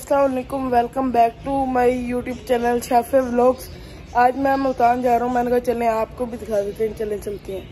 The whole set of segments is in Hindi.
अस्सलाम वालेकुम, welcome back to my YouTube channel Shafay vlogs. आज मैं मुल्तान जा रहा हूँ। मैंने कहा चलें आपको भी दिखा देते हैं, चलते हैं।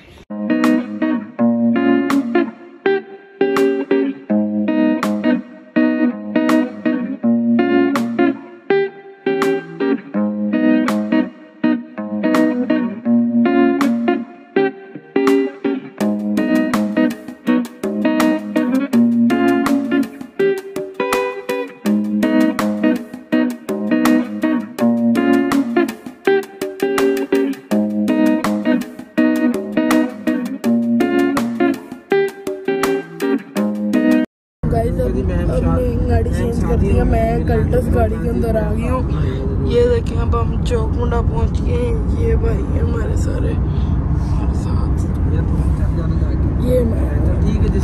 हमने गाड़ी चेंज कर दी है। मैं कल्टस गाड़ी के अंदर आ गई हूँ। ये देखें, अब हम चौक मुंडा पहुँच गए हैं। ये भाई हमारे सारे हमारे साथ, ये मैं ठीक है।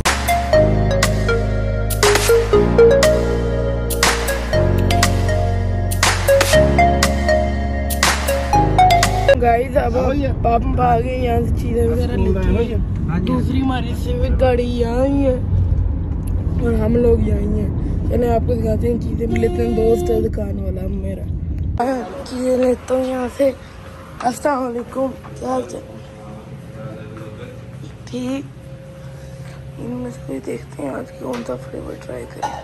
गाइस अब हम आ गए यहाँ से चीजें वगैरह लेके हैं। दूसरी हमारी सिविक गाड़ी यहाँ ही है और हम लोग यहीं हैं। चले आपको दिखाते हैं चीज़ें लेते हैं। दोस्त है दुकान वाला मेरा, चीज़ें लेता हूँ यहाँ से। अस्सलाम वालेकुम, क्या हाल चाल? ठीक, इनमें से देखते हैं आज कौन सा फ्लेवर ट्राई करें।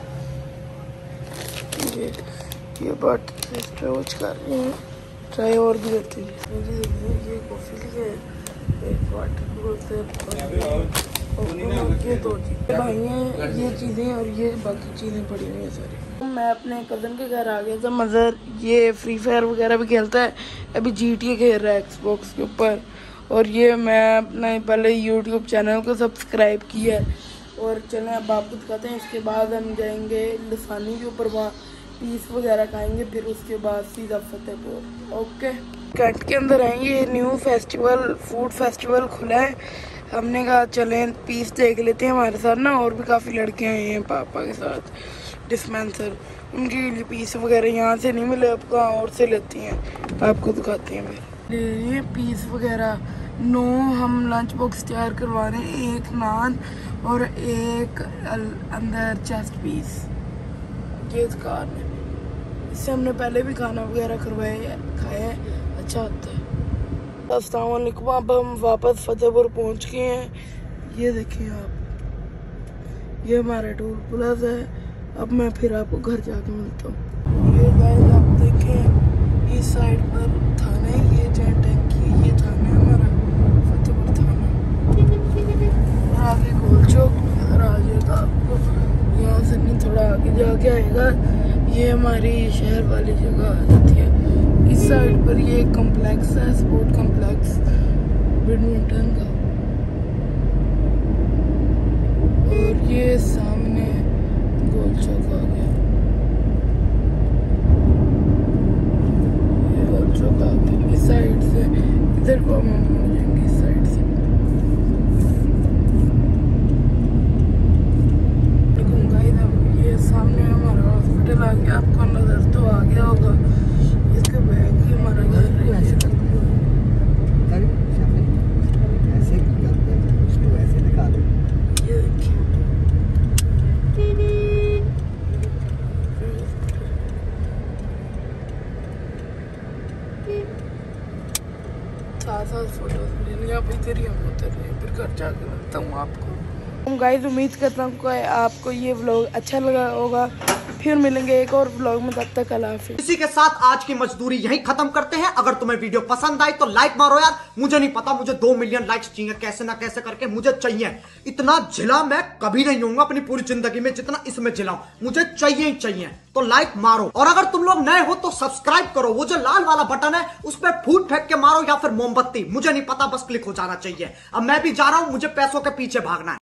ये बाट रोज कर रहे हैं ट्राई, और भी करते हैं। ये कॉफ़ी लिया है, एक वाटर बोतल, ये दो चीज़ें भाई हैं, ये चीज़ें और ये बाकी चीज़ें पड़ी हुई हैं सारी। मैं अपने कज़न के घर आ गया था। मज़र ये फ्री फायर वगैरह भी खेलता है, अभी GTA खेल रहा है एक्सबॉक्स के ऊपर। और ये मैं अपने पहले यूट्यूब चैनल को सब्सक्राइब किया है। और चलें अब आपको दिखाते हैं। इसके बाद हम जाएंगे लसानी के ऊपर, वहाँ पीस वगैरह खाएंगे, फिर उसके बाद सीधा फतेहपुर। ओके, कैंट के अंदर आएंगे। न्यू फेस्टिवल, फूड फेस्टिवल खुला है। हमने कहा चलें पीस देख लेते हैं। हमारे साथ ना और भी काफ़ी लड़के आए हैं पापा के साथ, डिस्पेंसर। उनके लिए पीस वगैरह यहाँ से नहीं मिले, अब कहाँ और से लेती हैं, आपको दिखाते हैं। मेरे ये पीस वगैरह 9 हम लंच बॉक्स तैयार करवा रहे हैं, 1 नान और 1 अंदर चेस्ट पीस। ये कार है, इससे हमने पहले भी खाना वगैरह खाया है, अच्छा होता है। अस्सलाम वालेकुम, अब हम वापस फतेहपुर पहुंच गए हैं। ये देखिए आप, ये हमारा टूर प्लाजा है। अब मैं फिर आपको घर जाके मिलता हूँ। ये गाइस आप देखें, इस साइड पर थाना है, ये जहाँ टैंकी है, ये थाना है हमारा फतेहपुर थाना। आगे गोल चौक नजर आ जाएगा आपको, यहाँ से नहीं थोड़ा आगे जाके आएगा। ये हमारी शहर वाली जगह आ जाती है। इस साइड पर ये कॉम्प्लेक्स है, स्पोर्ट कॉम्प्लेक्स बैडमिंटन का। और ये सामने गोल चौक आ गया, ये गोल चौक आ गया। इस साइड से इधर को हम हो जाएंगे, इस साइड से। ये सामने हमारा हॉस्पिटल आ गया, आपको नजर तो आ गया होगा। इसके बैग ही हमारा घर है। ऐसे दिखा दो, ये देखिए। साथ फोटोज लेने आप इधर ही हम उतर रहे हैं, फिर घर जाकर मिलता हूँ आपको। गाइस उम्मीद करता हूँ कि आपको ये व्लॉग अच्छा लगा होगा। फिर मिलेंगे एक और व्लॉग में, तब तक अल्लाह हाफिज़। इसी के साथ आज की मजदूरी यहीं खत्म करते हैं। अगर तुम्हें वीडियो पसंद आई तो लाइक मारो यार। मुझे नहीं पता, मुझे 2 मिलियन लाइक्स चाहिए, कैसे ना कैसे करके मुझे चाहिए। इतना झिला मैं कभी नहीं होऊंगा अपनी पूरी जिंदगी में जितना इसमें झिलाऊं, मुझे चाहिए ही चाहिए। तो लाइक मारो, और अगर तुम लोग नए हो तो सब्सक्राइब करो। वो जो लाल वाला बटन है उस पर फूट फेंक के मारो या फिर मोमबत्ती, मुझे नहीं पता, बस क्लिक हो जाना चाहिए। अब मैं भी जा रहा हूं, मुझे पैसों के पीछे भागना है।